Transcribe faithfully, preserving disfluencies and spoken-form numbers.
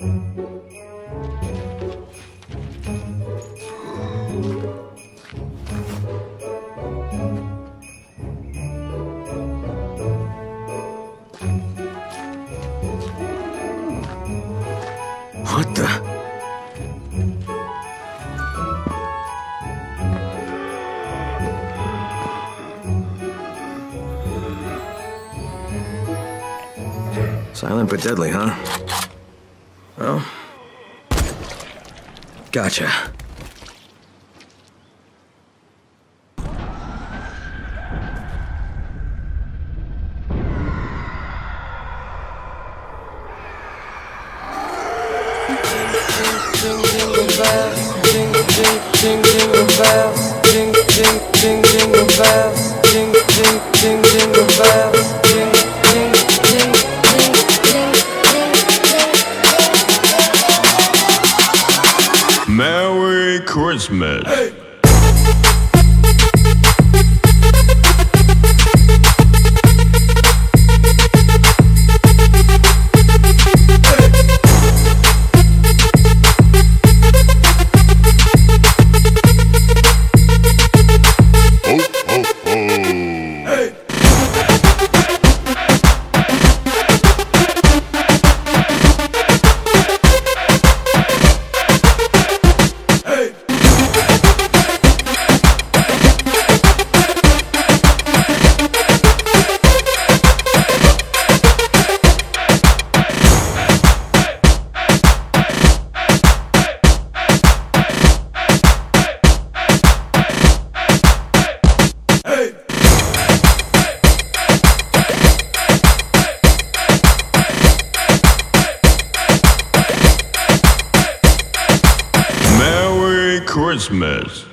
What the? Silent but deadly, huh? Well, gotcha. Jingle bells, jing, jing, jing, jingle bells, jing, jing, jing, jingle bells, jing, jing, jing, jingle bells, jing, jing, jing, jing, jing, jing. Merry Christmas. Hey. Christmas.